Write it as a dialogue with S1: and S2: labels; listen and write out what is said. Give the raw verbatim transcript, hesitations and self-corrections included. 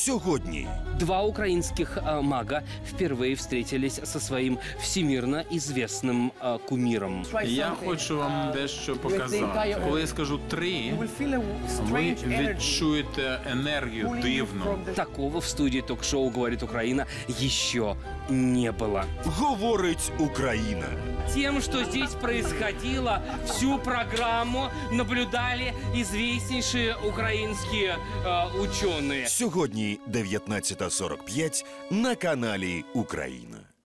S1: Сьогодні
S2: Два украинских э, мага впервые встретились со своим всемирно известным э, кумиром.
S3: Я хочу вам дещо показати. Коли я скажу три, ви відчуєте енергію дивну.
S2: Такого в студии ток-шоу «Говорит Украина» еще не было.
S1: говорить Україна.
S2: Тем, что здесь происходило, всю программу наблюдали известнейшие украинские э, ученые.
S1: Сьогодні дев'ятнадцята сорок п'ять на каналі Україна.